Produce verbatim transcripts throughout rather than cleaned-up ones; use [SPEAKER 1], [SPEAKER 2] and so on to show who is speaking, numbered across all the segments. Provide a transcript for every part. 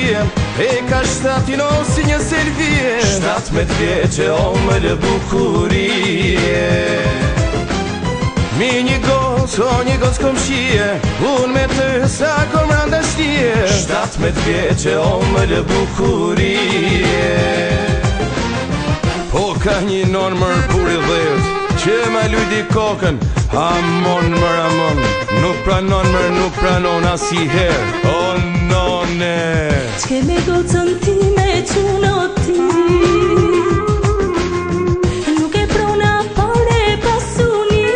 [SPEAKER 1] shie, e ka shtatino si një selvie, shtatmet vjeqe o më lë bukurie. Mi një gos, o një gos kom shie, unë me të sa kom randa shtje, shtatmet vjeqe o më lë bukurie. Po ka një non mërë pur i dhejt, që ma lujdi kokën, amon mër amon, nuk pranon mër nuk pranon asi her, o none.
[SPEAKER 2] Qke me gocën ti me quno ti, nuk e prona pare pasuni,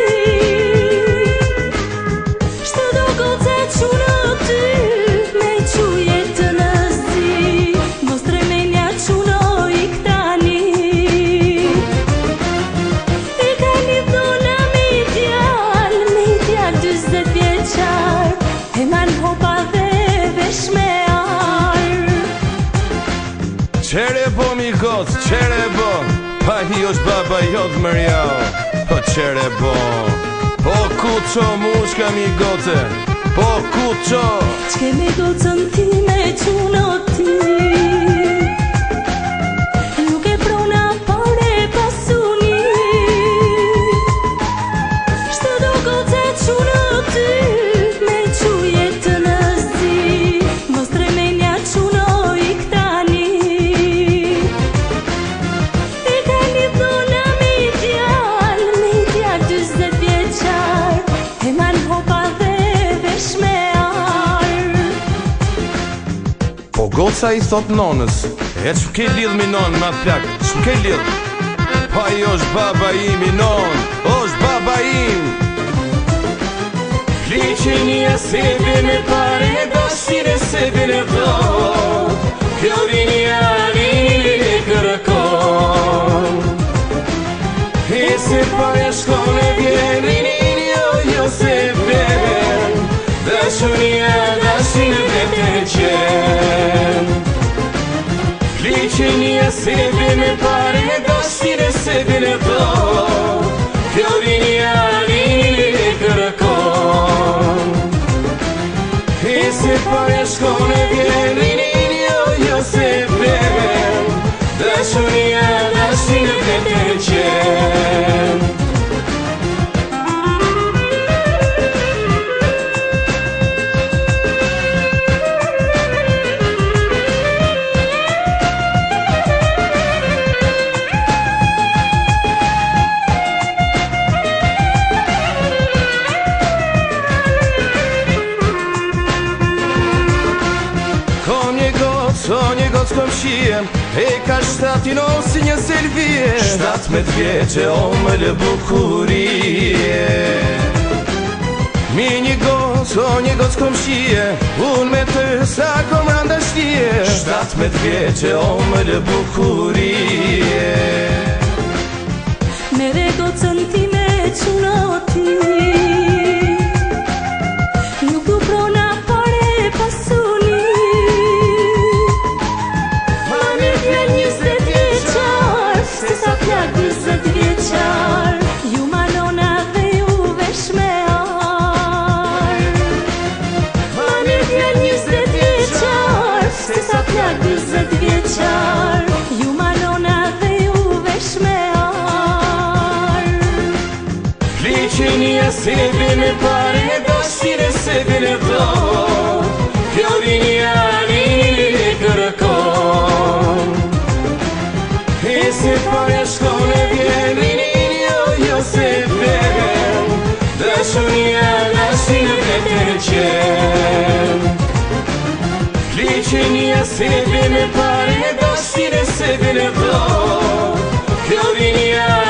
[SPEAKER 2] shtë do goce quno ty, me quje të në zi, mos tremenja quno i këtani. I ka një dhona me djal, me djal dyzet vjeqar, e man hopa dhe vesh me
[SPEAKER 1] qere bo mi goc, qere bo, pa hi është baba jodh mërjau, po qere bo. Po kuqo mushka mi goce, po kuqo.
[SPEAKER 2] Qke me gocën ti me quno ti, nuk e prona pare pasuni, shtë do goce quno ty, me quje të në zi, mos tremenja quno i këtani.
[SPEAKER 1] Po goca i thot nonës, e që ke lidh mi nonë ma plak, që ke lidh? Pa i është baba im i nonë, është baba im. Liqin i e sebin e pare, dashin e sebin e dhot, kjo rini alini e kërkon. E se pare shkon e vjen, rini jo jo se ven, dashunia dashin e vete qen. Liqin i e sebin e pare, dashin e sebin e dhot, kjo rini alini e kërkon. E se pare shkon e vjen, rini jo jo se ven, dashunia dashin e vete qen. O një goc kom shie, e ka shtatino si një selvie, shtatmet vjeqe o më lë bukurie. Mi një goc, o një goc kom shie, unë me të sa kom randa shtje, shtatmet vjeqe o më lë bukurie.
[SPEAKER 2] Mere gocën ti me quno ti, nuk du prona pare pasuni, se sa plak dyzet vjeqar, ju manona dhe ju vesh me ar. Ma mirë t'jen njëzet vjeqar, se sa plak dyzet vjeqar, ju manona dhe ju vesh me ar.
[SPEAKER 1] Liqin i e sebin e pare, dashin e sebin e dhot, kjo rini alini e kërkon. E se pare shkon e vjen, rini jo jo se ven, dashunia dashin e vete qen. Liqin i e sebin e pare, dashin e sebin e dhot, kjo rini